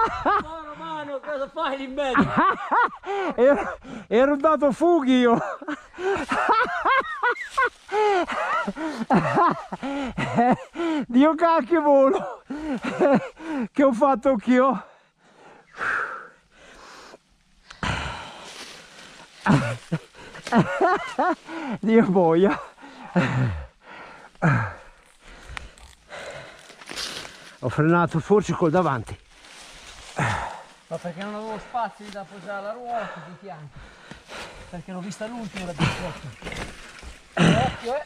No, Romano, cosa fai lì in mezzo? Ero dato fughi io. Dio cacchio volo che ho fatto anch'io. Dio boia. Ho frenato forse col davanti. Ma perché non avevo spazio da appoggiare la ruota di fianco? Perché l'ho vista l'ultima da biscotto. Occhio,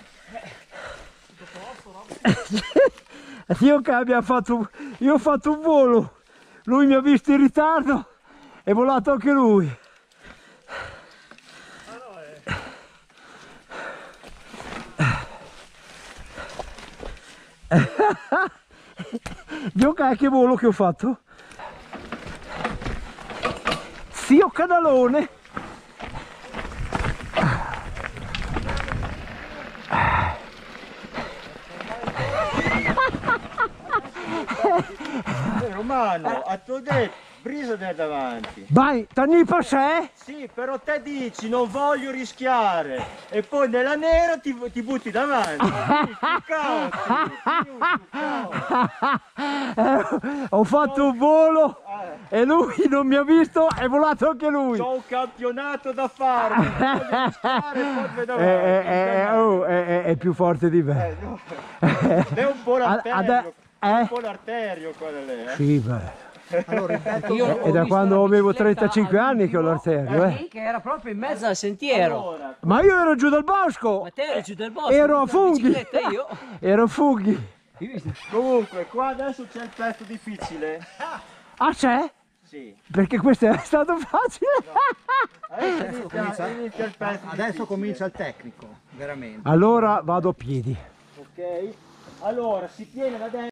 Dio che abbia fatto. Io ho fatto un volo. Lui mi ha visto in ritardo. È volato anche lui. Dio che volo che ho fatto. Zio Canalone. Romano, a tuo detto, brisa da davanti. Vai, Tani Pasè? Sì, però te dici non voglio rischiare e poi nella nera ti butti davanti. Ho fatto un volo e lui non mi ha visto, è volato anche lui. C'ho un campionato da fare, non voglio rischiare e poi vai davanti. È più forte di me. No. È un po' l'arterio, un po' l'arterio quello lì. Sì, beh. Allora, È da quando avevo 35 anni che ho l'arterio, che era proprio in mezzo al sentiero. Allora, Ma io ero giù dal bosco. Ma te eri giù del bosco. Ero a la funghi. bicicletta io. Ero a funghi. comunque, qua adesso c'è il pezzo difficile. Ah, c'è? Sì. Perché questo è stato facile. Adesso inizia il pezzo Adesso difficile. comincia il tecnico, veramente. Allora vado a piedi. Ok? Allora, si tiene da destra.